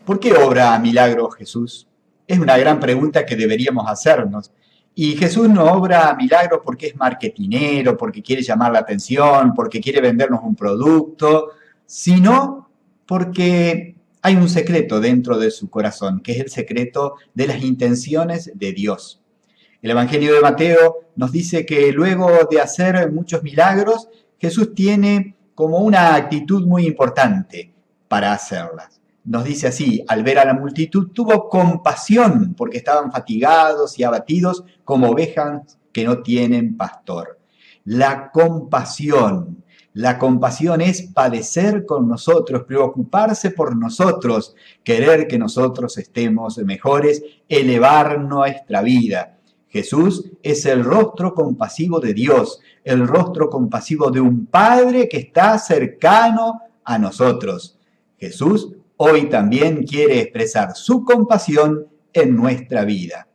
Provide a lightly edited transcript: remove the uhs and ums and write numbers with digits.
¿Por qué obra milagros Jesús? Es una gran pregunta que deberíamos hacernos. Y Jesús no obra milagros porque es marketinero, porque quiere llamar la atención, porque quiere vendernos un producto, sino porque hay un secreto dentro de su corazón, que es el secreto de las intenciones de Dios. El Evangelio de Mateo nos dice que luego de hacer muchos milagros, Jesús tiene como una actitud muy importante para hacerlas. Nos dice así: al ver a la multitud tuvo compasión porque estaban fatigados y abatidos como ovejas que no tienen pastor. La compasión. La compasión es padecer con nosotros, preocuparse por nosotros, querer que nosotros estemos mejores, elevar nuestra vida. Jesús es el rostro compasivo de Dios, el rostro compasivo de un Padre que está cercano a nosotros. Jesús hoy también quiere expresar su compasión en nuestra vida.